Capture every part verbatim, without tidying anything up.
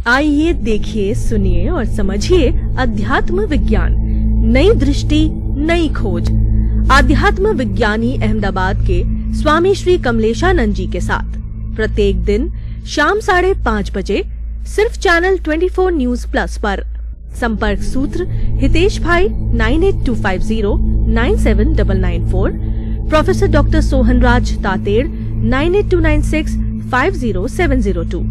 आइए देखिए, सुनिए और समझिए अध्यात्म विज्ञान, नई दृष्टि, नई खोज। आध्यात्म विज्ञानी अहमदाबाद के स्वामी श्री कमलेशानंद जी के साथ प्रत्येक दिन शाम साढ़े पाँच बजे सिर्फ चैनल चौबीस न्यूज प्लस पर। संपर्क सूत्र हितेश भाई nine eight two five zero nine seven nine nine four, professor doctor Sohanraj Tated nine eight two nine six five zero seven zero two.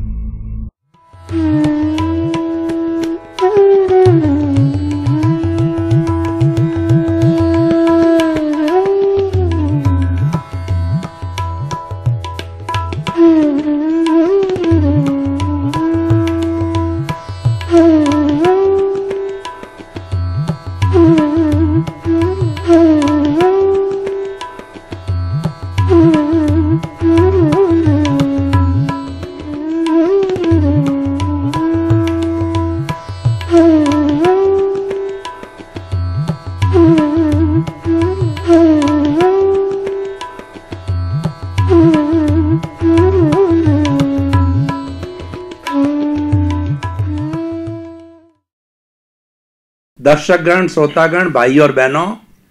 दर्शकगण, श्रोतागण, भाई और बहनों,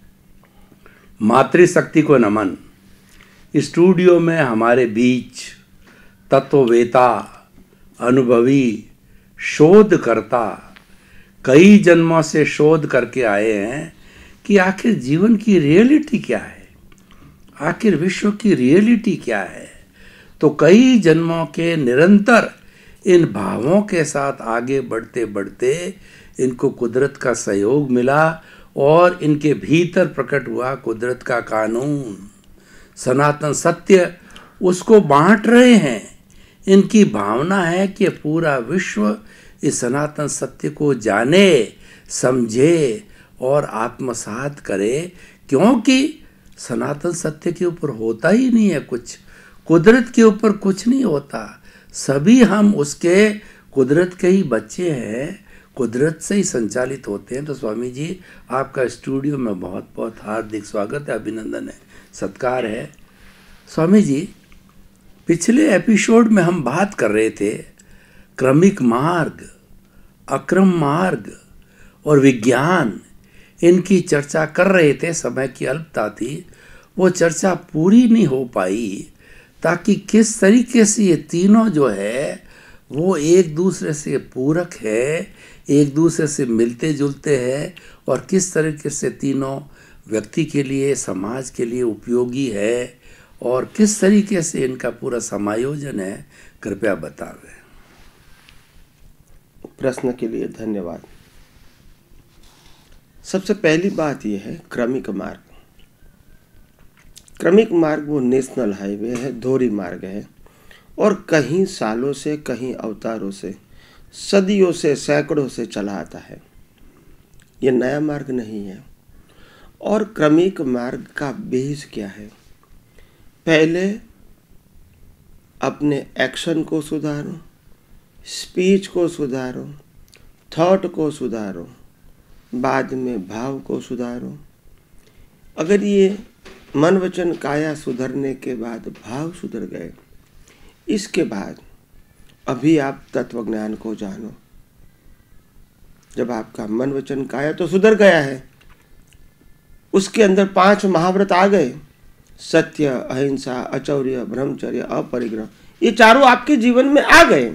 मातृशक्ति को नमन। स्टूडियो में हमारे बीच तत्ववेता, अनुभवी, शोधकर्ता कई जन्मों से शोध करके आए हैं कि आखिर जीवन की रियलिटी क्या है, आखिर विश्व की रियलिटी क्या है। तो कई जन्मों के निरंतर इन भावों के साथ आगे बढ़ते बढ़ते इनको कुदरत का सहयोग मिला और इनके भीतर प्रकट हुआ कुदरत का कानून, सनातन सत्य, उसको बांट रहे हैं। इनकी भावना है कि पूरा विश्व इस सनातन सत्य को जाने, समझे और आत्मसात करे, क्योंकि सनातन सत्य के ऊपर होता ही नहीं है कुछ, कुदरत के ऊपर कुछ नहीं होता। सभी हम उसके कुदरत के ही बच्चे हैं, कुदरत से ही संचालित होते हैं। तो स्वामी जी, आपका स्टूडियो में बहुत बहुत हार्दिक स्वागत है, अभिनंदन है, सत्कार है। स्वामी जी, पिछले एपिसोड में हम बात कर रहे थे क्रमिक मार्ग, अक्रम मार्ग और विज्ञान, इनकी चर्चा कर रहे थे। समय की अल्पता थी, वो चर्चा पूरी नहीं हो पाई, ताकि किस तरीके से ये तीनों जो है वो एक दूसरे से पूरक है, एक दूसरे से मिलते जुलते हैं और किस तरीके से तीनों व्यक्ति के लिए, समाज के लिए उपयोगी है और किस तरीके से इनका पूरा समायोजन है, कृपया बतावें। प्रश्न के लिए धन्यवाद। सबसे पहली बात यह है क्रमिक मार्ग। क्रमिक मार्ग वो नेशनल हाईवे है, धोरी मार्ग है और कहीं सालों से, कहीं अवतारों से, सदियों से, सैकड़ों से चला आता है। ये नया मार्ग नहीं है। और क्रमिक मार्ग का बेस क्या है? पहले अपने एक्शन को सुधारो, स्पीच को सुधारो, थॉट को सुधारो, बाद में भाव को सुधारो। अगर ये मन वचन काया सुधरने के बाद भाव सुधर गए, इसके बाद अभी आप तत्व ज्ञान को जानो। जब आपका मन वचन काया तो सुधर गया है, उसके अंदर पांच महाव्रत आ गए, सत्य, अहिंसा, अचौर्य, ब्रह्मचर्य, अपरिग्रह, ये चारों आपके जीवन में आ गए।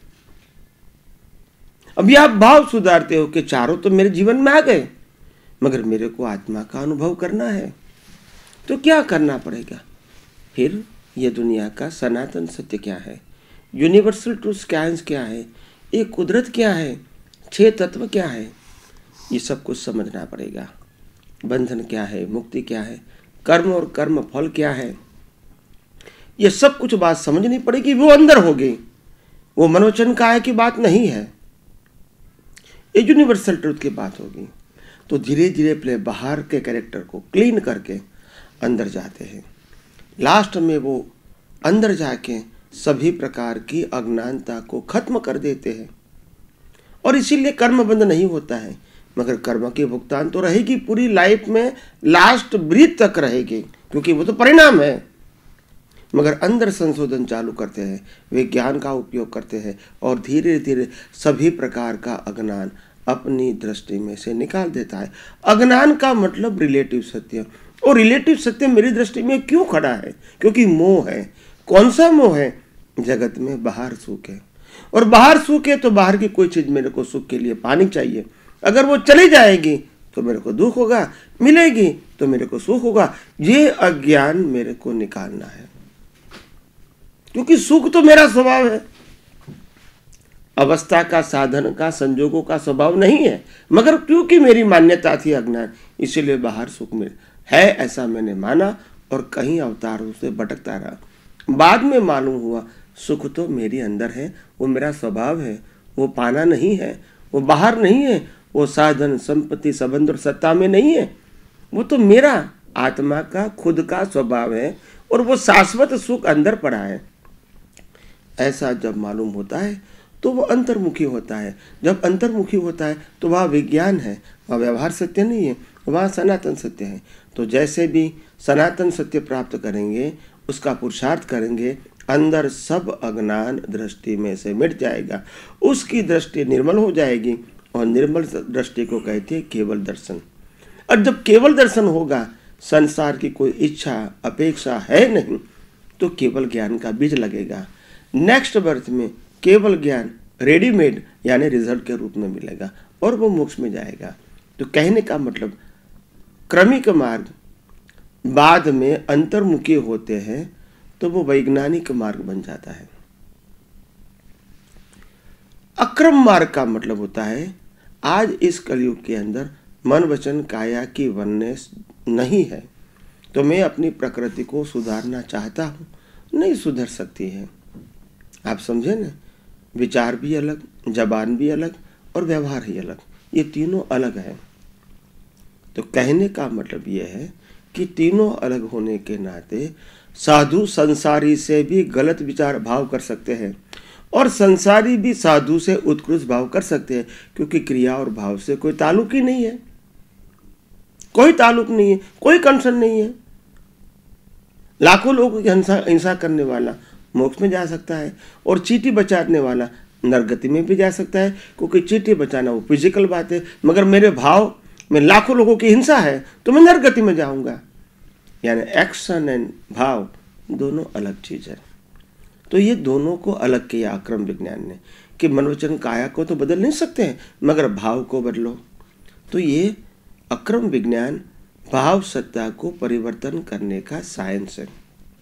अभी आप भाव सुधारते हो कि चारों तो मेरे जीवन में आ गए, मगर मेरे को आत्मा का अनुभव करना है। तो क्या करना पड़ेगा? फिर ये दुनिया का सनातन सत्य क्या है, यूनिवर्सल ट्रूथ क्या क्या है, एक कुदरत क्या है, छह तत्व क्या है, ये सब कुछ समझना पड़ेगा। बंधन क्या है, मुक्ति क्या है, कर्म और कर्म फल क्या है, ये सब कुछ बात समझनी पड़ेगी। वो अंदर होगी, वो मनोवचन काया की बात नहीं है, ये यूनिवर्सल ट्रूथ की बात होगी। तो धीरे धीरे अपने बाहर के कैरेक्टर को क्लीन करके अंदर जाते हैं। लास्ट में वो अंदर जाके सभी प्रकार की अज्ञानता को खत्म कर देते हैं। और इसीलिए कर्म बंद नहीं होता है, मगर कर्म के भुगतान तो रहेगी पूरी लाइफ में, लास्ट ब्रीथ तक रहेगी, क्योंकि वो तो परिणाम है। मगर अंदर संशोधन चालू करते हैं, विज्ञान का उपयोग करते हैं और धीरे धीरे सभी प्रकार का अज्ञान अपनी दृष्टि में से निकाल देता है। अज्ञान का मतलब रिलेटिव सत्य, और रिलेटिव सत्य मेरी दृष्टि में क्यों खड़ा है? क्योंकि मोह है। कौन सा मोह है? जगत में बाहर सुख है, और बाहर सुख है तो बाहर की कोई चीज मेरे को सुख के लिए पानी चाहिए। अगर वो चली जाएगी तो मेरे को दुख होगा, मिलेगी तो मेरे को सुख होगा। ये अज्ञान मेरे को निकालना है, क्योंकि सुख तो मेरा स्वभाव है। अवस्था का, साधन का, संजोगों का स्वभाव नहीं है, मगर क्योंकि मेरी मान्यता थी अज्ञान, इसीलिए बाहर सुख मिल है ऐसा मैंने माना और कहीं अवतारों से भटकता रहा। बाद में मालूम हुआ सुख तो मेरी अंदर है, वो मेरा स्वभाव है, वो पाना नहीं है, वो बाहर नहीं है, वो साधन, संपत्ति, संबंध और सत्ता में नहीं है, वो तो मेरा आत्मा का खुद का स्वभाव है और वो शाश्वत सुख अंदर पड़ा है। ऐसा जब मालूम होता है तो वो अंतर्मुखी होता है। जब अंतर्मुखी होता है तो वह विज्ञान है, वह व्यवहार सत्य नहीं है, वह सनातन सत्य है। तो जैसे भी सनातन सत्य प्राप्त करेंगे, उसका पुरुषार्थ करेंगे, अंदर सब अज्ञान दृष्टि में से मिट जाएगा, उसकी दृष्टि निर्मल हो जाएगी, और निर्मल दृष्टि को कहते हैं केवल दर्शन। और जब केवल दर्शन होगा, संसार की कोई इच्छा अपेक्षा है नहीं, तो केवल ज्ञान का बीज लगेगा। नेक्स्ट बर्थ में केवल ज्ञान रेडीमेड यानी रिजल्ट के रूप में मिलेगा और वो मोक्ष में जाएगा। तो कहने का मतलब क्रमिक मार्ग बाद में अंतर्मुखी होते हैं तो वो वैज्ञानिक मार्ग बन जाता है। अक्रम मार्ग का मतलब होता है आज इस कलयुग के अंदर मन वचन काया की वननेस नहीं है, तो मैं अपनी प्रकृति को सुधारना चाहता हूँ, नहीं सुधर सकती है। आप समझे ना, विचार भी अलग, जबान भी अलग और व्यवहार ही अलग, ये तीनों अलग है। तो कहने का मतलब ये है कि तीनों अलग होने के नाते साधु संसारी से भी गलत विचार भाव कर सकते हैं और संसारी भी साधु से उत्कृष्ट भाव कर सकते हैं, क्योंकि क्रिया और भाव से कोई ताल्लुक ही नहीं है, कोई ताल्लुक नहीं है, कोई कंसर्न नहीं है। लाखों लोगों की हिंसा हिंसा करने वाला मोक्ष में जा सकता है और चींटी बचाने वाला नरगति में भी जा सकता है, क्योंकि चींटी बचाना वो फिजिकल बात है, मगर मेरे भाव में लाखों लोगों की हिंसा है तो मैं नरगति में जाऊंगा। यानी एक्शन एंड भाव दोनों अलग चीज है। तो ये दोनों को अलग किया अक्रम विज्ञान ने कि मनोवचन काया को तो बदल नहीं सकते हैं, मगर भाव को बदलो। तो ये अक्रम विज्ञान भाव सत्ता को परिवर्तन करने का साइंस है।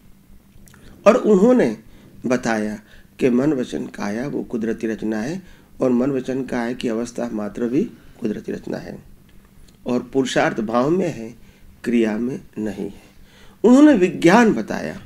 और उन्होंने बताया कि मन वचन काया वो कुदरती रचना है और मन वचन काया की अवस्था मात्र भी कुदरती रचना है, और पुरुषार्थ भाव में है, क्रिया में नहीं है। उन्होंने विज्ञान बताया,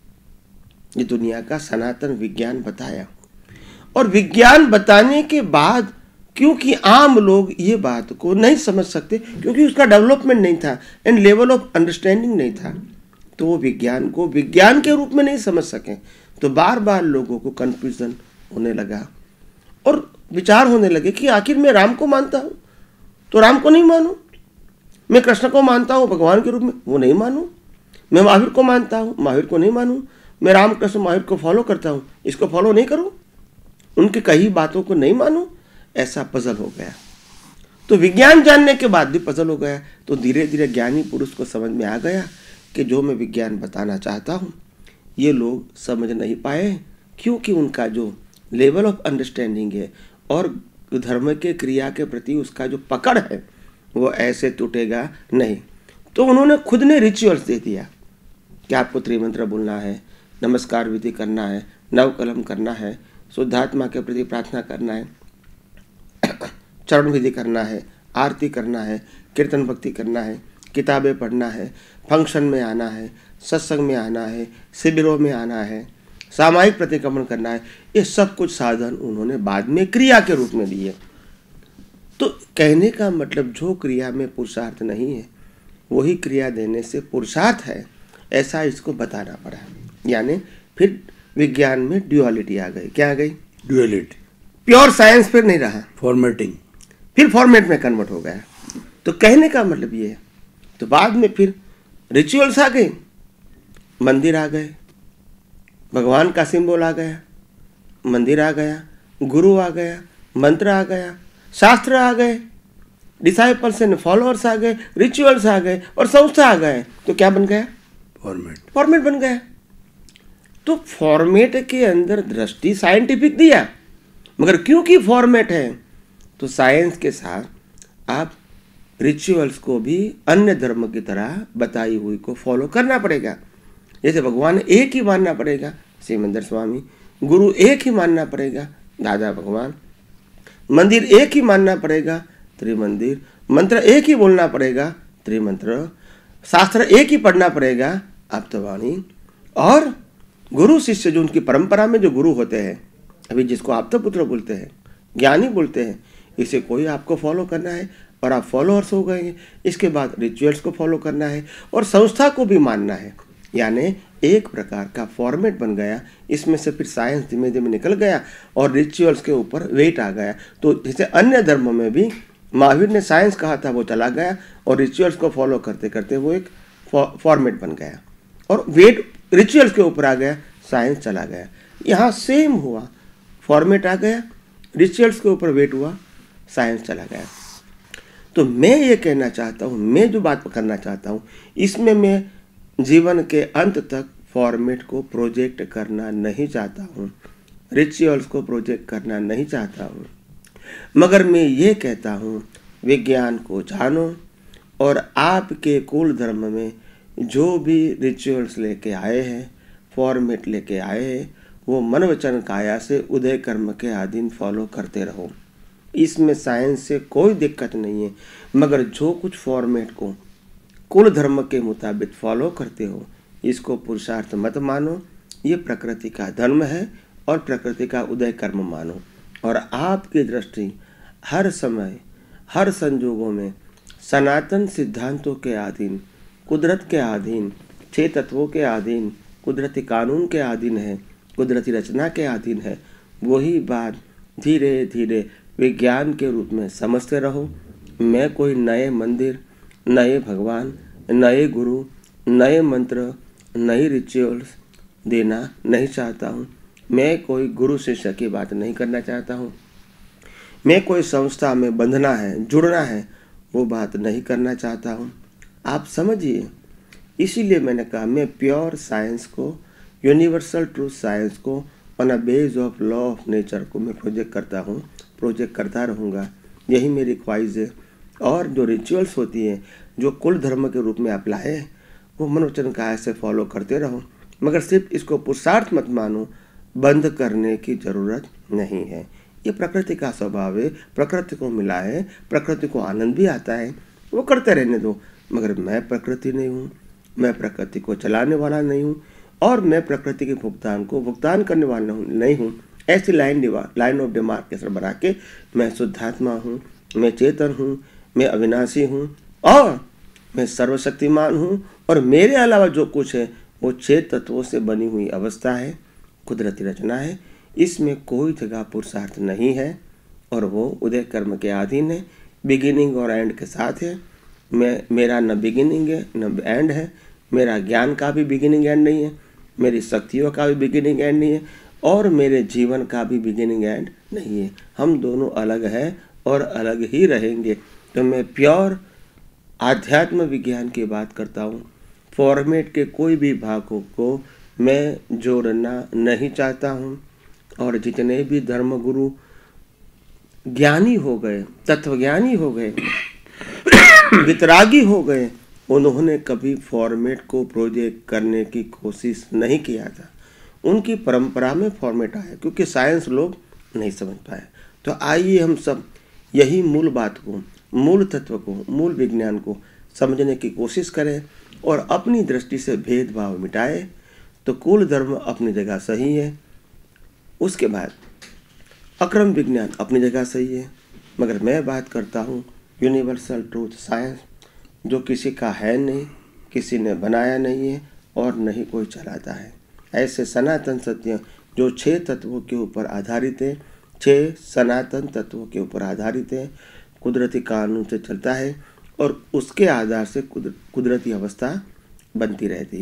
ये दुनिया का सनातन विज्ञान बताया। और विज्ञान बताने के बाद, क्योंकि आम लोग ये बात को नहीं समझ सकते, क्योंकि उसका डेवलपमेंट नहीं था एंड लेवल ऑफ अंडरस्टैंडिंग नहीं था, तो वो विज्ञान को विज्ञान के रूप में नहीं समझ सके। तो बार बार लोगों को कंफ्यूजन होने लगा और विचार होने लगे कि आखिर मैं राम को मानता हूँ तो राम को नहीं मानूं, मैं कृष्ण को मानता हूँ भगवान के रूप में, वो नहीं मानूं, मैं महावीर को मानता हूँ, महावीर को नहीं मानूं, मैं राम कृष्ण महावीर को फॉलो करता हूँ, इसको फॉलो नहीं करूँ, उनकी कही बातों को नहीं मानूं। ऐसा पजल हो गया। तो विज्ञान जानने के बाद भी पजल हो गया। तो धीरे धीरे ज्ञानी पुरुष को समझ में आ गया कि जो मैं विज्ञान बताना चाहता हूँ ये लोग समझ नहीं पाए, क्योंकि उनका जो लेवल ऑफ अंडरस्टैंडिंग है और धर्म के क्रिया के प्रति उसका जो पकड़ है वो ऐसे टूटेगा नहीं। तो उन्होंने खुद ने रिचुअल्स दे दिया कि आपको त्रिमंत्र बोलना है, नमस्कार विधि करना है, नवकलम करना है, शुद्धात्मा के प्रति प्रार्थना करना है, चरण विधि करना है, आरती करना है, कीर्तन भक्ति करना है, किताबें पढ़ना है, फंक्शन में आना है, सत्संग में आना है, शिविरों में आना है, सामायिक प्रतिक्रमण करना है। ये सब कुछ साधन उन्होंने बाद में क्रिया के रूप में दिए। तो कहने का मतलब जो क्रिया में पुरुषार्थ नहीं है वही क्रिया देने से पुरुषार्थ है, ऐसा इसको बताना पड़ा। यानी फिर विज्ञान में ड्यूअलिटी आ गई। क्या आ गई? ड्यूअलिटी। प्योर साइंस फिर नहीं रहा, फॉर्मेटिंग, फिर फॉर्मेट में कन्वर्ट हो गया। तो कहने का मतलब ये है। तो बाद में फिर रिचुअल्स आ गए, मंदिर आ गए, भगवान का सिंबल आ गया, मंदिर आ गया, गुरु आ गया, मंत्र आ गया, शास्त्र आ गए, डिसाइपल्स एंड फॉलोअर्स आ गए, रिचुअल्स आ गए और संस्था आ गए, तो क्या बन गया? फॉर्मेट। फॉर्मेट बन गया। तो फॉर्मेट के अंदर दृष्टि साइंटिफिक दिया, मगर क्योंकि फॉर्मेट है तो साइंस के साथ आप रिचुअल्स को भी अन्य धर्म की तरह बताई हुई को फॉलो करना पड़ेगा। जैसे भगवान एक ही मानना पड़ेगा, सिमंदर स्वामी, गुरु एक ही मानना पड़ेगा, दादा भगवान, मंदिर एक ही मानना पड़ेगा, त्रिमंदिर, मंत्र एक ही बोलना पड़ेगा, त्रिमंत्र, शास्त्र एक ही पढ़ना पड़ेगा, आप्तवाणी, और गुरु शिष्य जो उनकी परंपरा में जो गुरु होते हैं, अभी जिसको आप्तपुत्र बोलते हैं, ज्ञानी बोलते हैं, इसे कोई आपको फॉलो करना है और आप फॉलोअर्स हो गए। इसके बाद रिचुअल्स को फॉलो करना है और संस्था को भी मानना है, यानी एक प्रकार का फॉर्मेट बन गया। इसमें से फिर साइंस धीमे धीमे निकल गया और रिचुअल्स के ऊपर वेट आ गया। तो जैसे अन्य धर्मों में भी महावीर ने साइंस कहा था वो चला गया और रिचुअल्स को फॉलो करते करते वो एक फॉर्मेट बन गया और वेट रिचुअल्स के ऊपर आ गया, साइंस चला गया। यहाँ सेम हुआ, फॉर्मेट आ गया, रिचुअल्स के ऊपर वेट हुआ, साइंस चला गया। तो मैं ये कहना चाहता हूँ, मैं जो बात करना चाहता हूँ, इसमें मैं जीवन के अंत तक फॉर्मेट को प्रोजेक्ट करना नहीं चाहता हूँ, रिचुअल्स को प्रोजेक्ट करना नहीं चाहता हूँ, मगर मैं ये कहता हूँ विज्ञान को जानो और आपके कुल धर्म में जो भी रिचुअल्स लेके आए हैं, फॉर्मेट लेके आए हैं, वो मन वचन काया से उदय कर्म के अधीन फॉलो करते रहो। इसमें साइंस से कोई दिक्कत नहीं है, मगर जो कुछ फॉर्मेट को कुल धर्म के मुताबिक फॉलो करते हो, इसको पुरुषार्थ मत मानो। ये प्रकृति का धर्म है और प्रकृति का उदय कर्म मानो। और आपकी दृष्टि हर समय हर संजोगों में सनातन सिद्धांतों के अधीन, कुदरत के अधीन, छह तत्वों के अधीन, कुदरती कानून के अधीन है, कुदरती रचना के अधीन है। वही बात धीरे धीरे विज्ञान के रूप में समझते रहो। मैं कोई नए मंदिर, नए भगवान, नए गुरु, नए मंत्र, नई रिचुअल्स देना नहीं चाहता हूँ। मैं कोई गुरु शिष्य की बात नहीं करना चाहता हूँ। मैं कोई संस्था में बंधना है, जुड़ना है, वो बात नहीं करना चाहता हूँ। आप समझिए, इसीलिए मैंने कहा मैं प्योर साइंस को, यूनिवर्सल ट्रूथ साइंस को on a base of law of nature को मैं प्रोजेक्ट करता हूँ, प्रोजेक्ट करता रहूँगा। यही मेरी ख्वाहिश है। और जो रिचुअल्स होती हैं, जो कुल धर्म के रूप में आप लाए, वो मनोवचन काया से फॉलो करते रहो, मगर सिर्फ इसको पुरुषार्थ मत मानो। बंद करने की ज़रूरत नहीं है। ये प्रकृति का स्वभाव है, प्रकृति को मिला है, प्रकृति को आनंद भी आता है, वो करते रहने दो। मगर मैं प्रकृति नहीं हूँ, मैं प्रकृति को चलाने वाला नहीं हूँ और मैं प्रकृति के भुगतान को भुगतान करने वाला नहीं हूँ। ऐसी लाइन लाइन ऑफ डिमार्केशन बना के मैं शुद्धात्मा हूँ, मैं चेतन हूँ, मैं अविनाशी हूँ और मैं सर्वशक्तिमान हूँ और मेरे अलावा जो कुछ है वो छह तत्वों से बनी हुई अवस्था है, कुदरती रचना है। इसमें कोई जगह पुरुषार्थ नहीं है और वो उदय कर्म के अधीन है, बिगिनिंग और एंड के साथ है। मैं मेरा न बिगिनिंग है न एंड है, मेरा ज्ञान का भी बिगिनिंग एंड नहीं है, मेरी शक्तियों का भी बिगिनिंग एंड नहीं है और मेरे जीवन का भी बिगिनिंग एंड नहीं है। हम दोनों अलग हैं और अलग ही रहेंगे। तो मैं प्योर आध्यात्म विज्ञान की बात करता हूँ। फॉर्मेट के कोई भी भागों को मैं जोड़ना नहीं चाहता हूँ। और जितने भी धर्मगुरु ज्ञानी हो गए, तत्वज्ञानी हो गए, वितरागी हो गए, उन्होंने कभी फॉर्मेट को प्रोजेक्ट करने की कोशिश नहीं किया था। उनकी परंपरा में फॉर्मेट आया क्योंकि साइंस लोग नहीं समझ पाए। तो आइए हम सब यही मूल बात को, मूल तत्व को, मूल विज्ञान को समझने की कोशिश करें और अपनी दृष्टि से भेदभाव मिटाए। तो कुल धर्म अपनी जगह सही है, उसके बाद अक्रम विज्ञान अपनी जगह सही है, मगर मैं बात करता हूँ यूनिवर्सल ट्रूथ साइंस, जो किसी का है नहीं, किसी ने बनाया नहीं है और नहीं कोई चलाता है। ऐसे सनातन सत्य जो छह तत्वों के ऊपर आधारित है, छह सनातन तत्वों के ऊपर आधारित है, कुदरती कानून से चलता है और उसके आधार से कुदरती अवस्था बनती रहती है।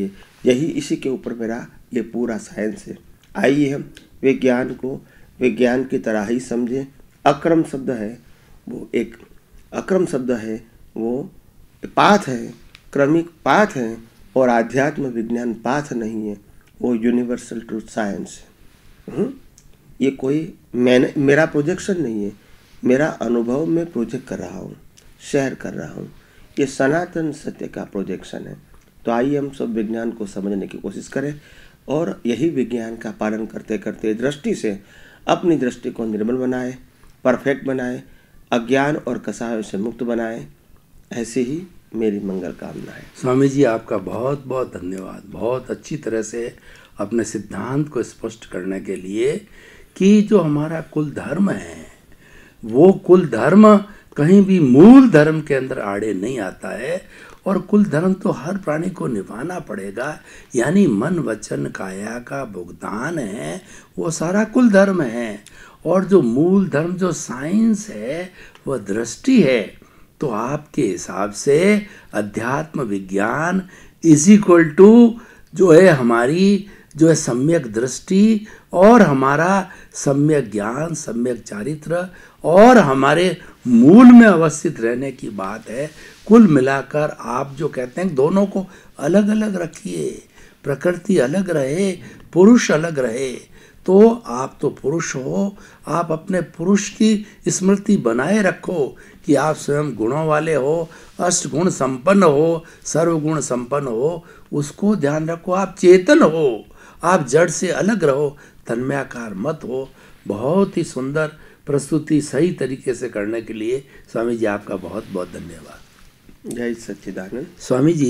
यही इसी के ऊपर मेरा ये पूरा साइंस है। आइए हम विज्ञान को विज्ञान की तरह ही समझें। अक्रम शब्द है वो एक अक्रम शब्द है वो पाथ है, क्रमिक पाथ है, और आध्यात्म विज्ञान पाथ नहीं है, वो यूनिवर्सल ट्रूथ साइंस है। ये कोई मैंने मेरा प्रोजेक्शन नहीं है, मेरा अनुभव में प्रोजेक्ट कर रहा हूँ, शेयर कर रहा हूँ। ये सनातन सत्य का प्रोजेक्शन है। तो आइए हम सब विज्ञान को समझने की कोशिश करें और यही विज्ञान का पालन करते करते दृष्टि से अपनी दृष्टि को निर्मल बनाए, परफेक्ट बनाए, अज्ञान और कसायों से मुक्त बनाए। ऐसे ही मेरी मंगल कामना है। स्वामी जी आपका बहुत बहुत धन्यवाद, बहुत अच्छी तरह से अपने सिद्धांत को स्पष्ट करने के लिए कि जो हमारा कुल धर्म है वो कुल धर्म कहीं भी मूल धर्म के अंदर आड़े नहीं आता है, और कुल धर्म तो हर प्राणी को निभाना पड़ेगा, यानी मन वचन काया का भुगतान है, वो सारा कुल धर्म है। और जो मूल धर्म जो साइंस है वह दृष्टि है। तो आपके हिसाब से अध्यात्म विज्ञान इज इक्वल टू जो है हमारी जो है सम्यक दृष्टि और हमारा सम्यक ज्ञान, सम्यक चारित्र और हमारे मूल में अवस्थित रहने की बात है। कुल मिलाकर आप जो कहते हैं दोनों को अलग अलग रखिए, प्रकृति अलग रहे, पुरुष अलग रहे, तो आप तो पुरुष हो, आप अपने पुरुष की स्मृति बनाए रखो कि आप स्वयं गुणों वाले हो, अष्ट गुण संपन्न हो, सर्वगुण संपन्न हो, उसको ध्यान रखो। आप चेतन हो, आप जड़ से अलग रहो, तन्मयाकार मत हो। बहुत ही सुंदर प्रस्तुति सही तरीके से करने के लिए स्वामी जी आपका बहुत बहुत धन्यवाद। जय सच्चिदानंद। स्वामी जी,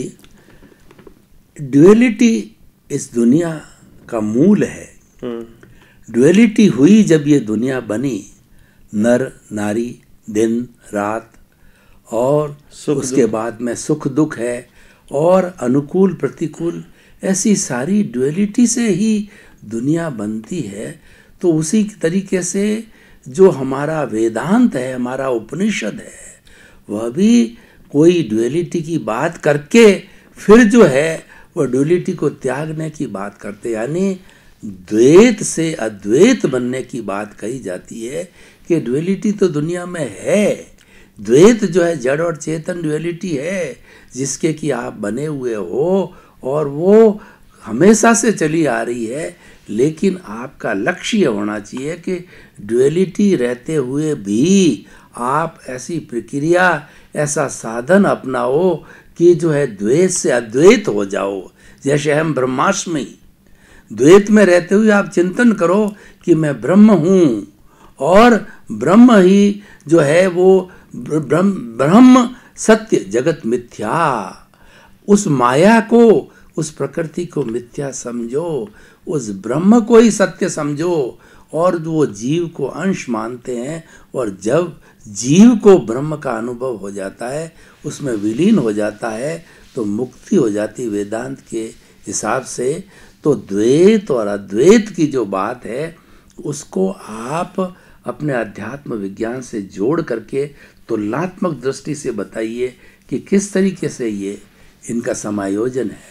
ड्युअलिटी इस दुनिया का मूल है। ड्युअलिटी हुई जब ये दुनिया बनी, नर नारी, दिन रात, और उसके बाद में सुख दुख है और अनुकूल प्रतिकूल, ऐसी सारी ड्युअलिटी से ही दुनिया बनती है। तो उसी तरीके से जो हमारा वेदांत है, हमारा उपनिषद है, वह भी कोई ड्युअलिटी की बात करके फिर जो है वह ड्युअलिटी को त्यागने की बात करते, यानी द्वैत से अद्वैत बनने की बात कही जाती है कि ड्युअलिटी तो दुनिया में है। द्वैत जो है जड़ और चेतन ड्युअलिटी है जिसके कि आप बने हुए हो, और वो हमेशा से चली आ रही है। लेकिन आपका लक्ष्य होना चाहिए कि ड्युअलिटी रहते हुए भी आप ऐसी प्रक्रिया, ऐसा साधन अपनाओ कि जो है द्वैत से अद्वैत हो जाओ। जैसे हम ब्रह्मास्मि, द्वैत में रहते हुए आप चिंतन करो कि मैं ब्रह्म हूँ, और ब्रह्म ही जो है वो ब्रह्म ब्रह्म सत्य, जगत मिथ्या। उस माया को, उस प्रकृति को मिथ्या समझो, उस ब्रह्म को ही सत्य समझो, और वो जीव को अंश मानते हैं। और जब जीव को ब्रह्म का अनुभव हो जाता है, उसमें विलीन हो जाता है, तो मुक्ति हो जाती वेदांत के हिसाब से। तो द्वैत और अद्वैत की जो बात है उसको आप अपने अध्यात्म विज्ञान से जोड़ करके तुलनात्मक दृष्टि से बताइए कि किस तरीके से ये इनका समायोजन है।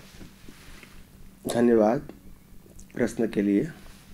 धन्यवाद प्रश्न के लिए।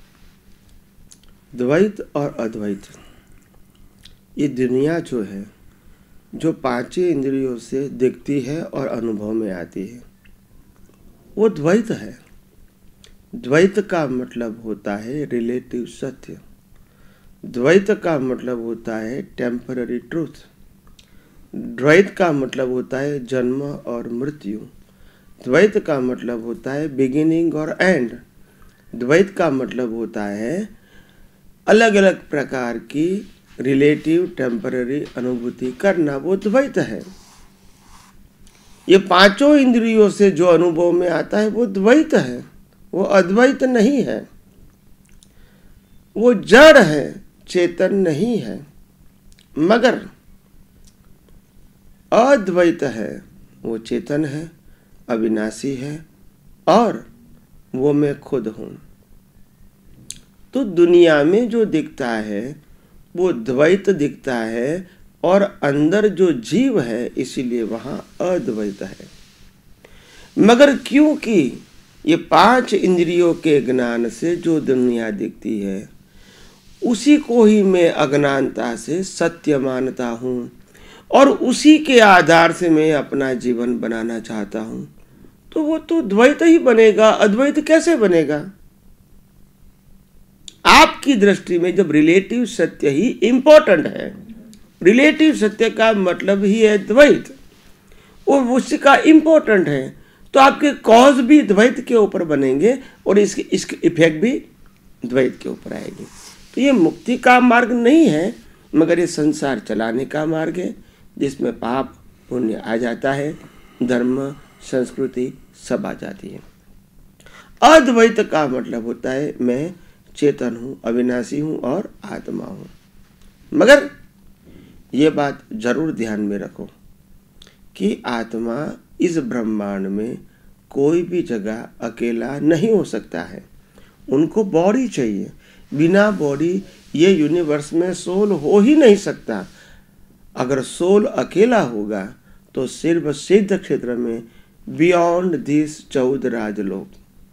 द्वैत और अद्वैत, ये दुनिया जो है, जो पांचों इंद्रियों से दिखती है और अनुभव में आती है, वो द्वैत है। द्वैत का मतलब होता है रिलेटिव सत्य। द्वैत का मतलब होता है टेम्पररी ट्रूथ। द्वैत का मतलब होता है जन्म और मृत्यु। द्वैत का मतलब होता है बिगिनिंग और एंड। द्वैत का मतलब होता है अलग अलग प्रकार की रिलेटिव टेम्पररी अनुभूति करना, वो द्वैत है। ये पांचों इंद्रियों से जो अनुभव में आता है वो द्वैत है, वो अद्वैत नहीं है। वो जड़ है, चेतन नहीं है। मगर अद्वैत है, वो चेतन है, अविनाशी है, और वो मैं खुद हूं। तो दुनिया में जो दिखता है वो द्वैत दिखता है, और अंदर जो जीव है इसीलिए वहां अद्वैत है। मगर क्योंकि ये पांच इंद्रियों के ज्ञान से जो दुनिया दिखती है उसी को ही मैं अज्ञानता से सत्य मानता हूँ और उसी के आधार से मैं अपना जीवन बनाना चाहता हूँ, तो वो तो द्वैत ही बनेगा, अद्वैत कैसे बनेगा? आपकी दृष्टि में जब रिलेटिव सत्य ही इंपॉर्टेंट है, रिलेटिव सत्य का मतलब ही है द्वैत, और उसका इंपॉर्टेंट है, तो आपके कॉज भी द्वैत के ऊपर बनेंगे और इसके इसके इफेक्ट भी द्वैत के ऊपर आएगी। तो ये मुक्ति का मार्ग नहीं है, मगर ये संसार चलाने का मार्ग है, जिसमें पाप पुण्य आ जाता है, धर्म संस्कृति सब आ जाती है। अद्वैत का मतलब होता है मैं चेतन हूँ, अविनाशी हूँ और आत्मा हूँ। मगर ये बात जरूर ध्यान में रखो कि आत्मा इस ब्रह्मांड में कोई भी जगह अकेला नहीं हो सकता है, उनको बॉडी चाहिए। बिना बॉडी ये यूनिवर्स में सोल हो ही नहीं सकता। अगर सोल अकेला होगा तो सिर्फ सिद्ध क्षेत्र में बियॉन्ड दिस चौदह राजलोक,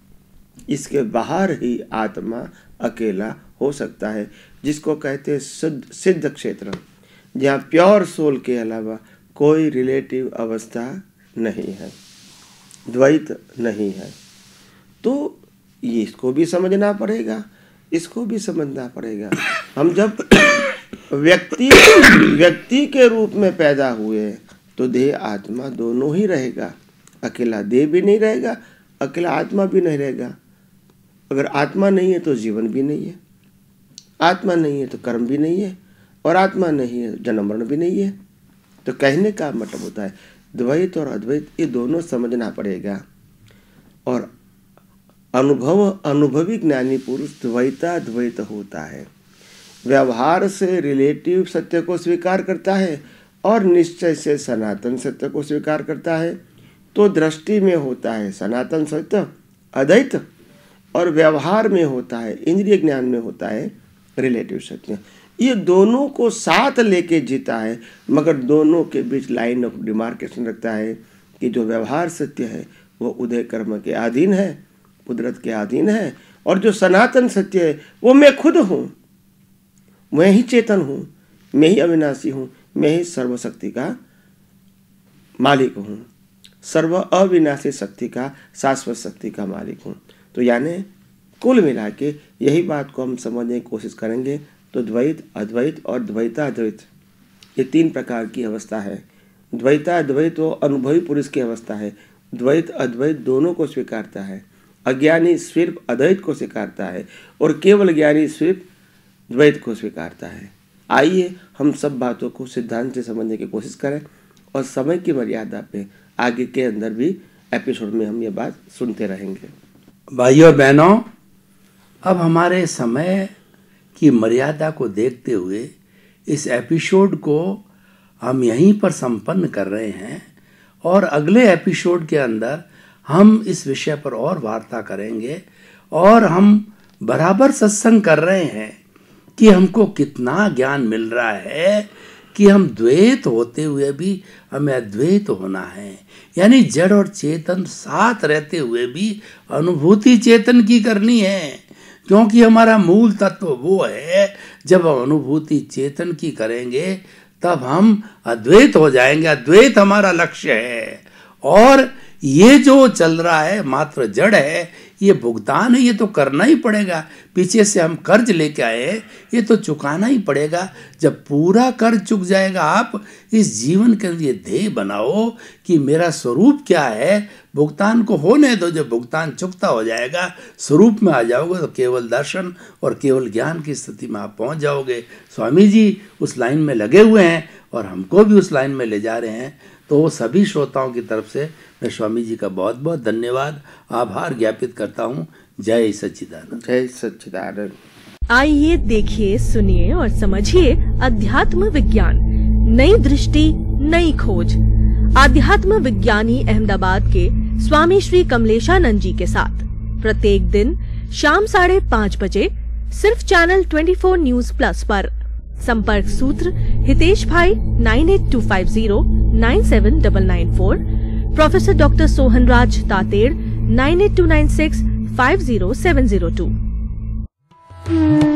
इसके बाहर ही आत्मा अकेला हो सकता है, जिसको कहते हैं सिद्ध सिद्ध क्षेत्र, जहाँ प्योर सोल के अलावा कोई रिलेटिव अवस्था नहीं है, द्वैत नहीं है। तो ये इसको भी समझना पड़ेगा, इसको भी समझना पड़ेगा। हम जब व्यक्ति व्यक्ति के रूप में पैदा हुए तो देह आत्मा दोनों ही रहेगा, अकेला देह भी नहीं रहेगा, अकेला आत्मा भी नहीं रहेगा। अगर आत्मा नहीं है तो जीवन भी नहीं है, आत्मा नहीं है तो कर्म भी नहीं है, और आत्मा नहीं है जन्म मरण भी नहीं है। तो कहने का मतलब होता है द्वैत और अद्वैत ये दोनों समझना पड़ेगा। और अनुभव अनुभवी ज्ञानी पुरुष द्वैताद्वैत होता है, व्यवहार से रिलेटिव सत्य को स्वीकार करता है और निश्चय से सनातन सत्य को स्वीकार करता है। तो दृष्टि में होता है सनातन सत्य अद्वैत, और व्यवहार में होता है, इंद्रिय ज्ञान में होता है रिलेटिव सत्य। ये दोनों को साथ लेके जीता है, मगर दोनों के बीच लाइन ऑफ डिमार्केशन रखता है कि जो व्यवहार सत्य है वो उदय कर्म के अधीन है, कुदरत के अधीन है, और जो सनातन सत्य है वो मैं खुद हूँ, मैं ही चेतन हूँ, मैं ही अविनाशी हूँ, मैं ही सर्वशक्ति का मालिक हूँ, सर्व अविनाशी शक्ति का, शाश्वत शक्ति का मालिक हूँ। तो यानी कुल मिला के यही बात को हम समझने की कोशिश करेंगे तो द्वैत अद्वैत और द्वैताद्वैत ये तीन प्रकार की अवस्था है। द्वैताद्वैत तो अनुभवी पुरुष की अवस्था है, द्वैत अद्वैत दोनों को स्वीकारता है। अज्ञानी सिर्फ अद्वैत को स्वीकारता है और केवल ज्ञानी सिर्फ द्वैत को स्वीकारता है। आइए हम सब बातों को सिद्धांत से समझने की कोशिश करें और समय की मर्यादा पे आगे के अंदर भी एपिसोड में हम ये बात सुनते रहेंगे। भाइयों और बहनों, अब हमारे समय की मर्यादा को देखते हुए इस एपिसोड को हम यहीं पर संपन्न कर रहे हैं और अगले एपिसोड के अंदर हम इस विषय पर और वार्ता करेंगे। और हम बराबर सत्संग कर रहे हैं कि हमको कितना ज्ञान मिल रहा है कि हम द्वैत होते हुए भी हमें अद्वैत होना है, यानी जड़ और चेतन साथ रहते हुए भी अनुभूति चेतन की करनी है, क्योंकि हमारा मूल तत्व वो है। जब हम अनुभूति चेतन की करेंगे तब हम अद्वैत हो जाएंगे, अद्वैत हमारा लक्ष्य है। और ये जो चल रहा है मात्र जड़ है, ये भुगतान है, ये तो करना ही पड़ेगा। पीछे से हम कर्ज लेके आए, ये तो चुकाना ही पड़ेगा। जब पूरा कर्ज चुक जाएगा, आप इस जीवन के लिए ध्येय बनाओ कि मेरा स्वरूप क्या है, भुगतान को होने दो। जब भुगतान चुकता हो जाएगा, स्वरूप में आ जाओगे तो केवल दर्शन और केवल ज्ञान की स्थिति में आप पहुंच जाओगे। स्वामी जी उस लाइन में लगे हुए हैं और हमको भी उस लाइन में ले जा रहे हैं। तो सभी श्रोताओं की तरफ से मैं स्वामी जी का बहुत बहुत धन्यवाद, आभार ज्ञापित करता हूँ। जय सच्चिदानंद। जय सच्चिदानंद। आइए देखिए, सुनिए और समझिए अध्यात्म विज्ञान, नई दृष्टि नई खोज। आध्यात्म विज्ञानी अहमदाबाद के स्वामी श्री कमलेशानंद जी के साथ प्रत्येक दिन शाम साढ़े पाँच बजे सिर्फ चैनल चौबीस न्यूज प्लस पर। संपर्क सूत्र हितेश भाई nine eight two five zero nine seven double nine four. Professor doctor Sohanraj Tated nine eight two nine six five zero seven zero to.